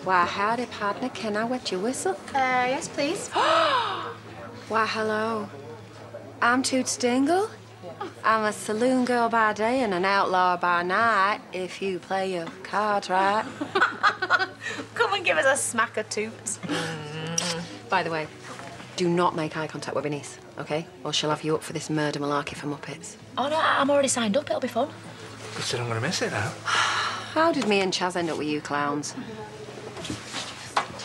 Why, howdy, partner. Can I wet your whistle? Yes, please. Why, hello. I'm Toots Dingle. I'm a saloon girl by day and an outlaw by night, if you play your cards right. Come and give us a smack of Toots. By the way, do not make eye contact with Bernice, OK? Or she'll have you up for this murder malarkey for Muppets. Oh, no, I'm already signed up. It'll be fun. You said I'm going to miss it now. How did me and Chaz end up with you clowns?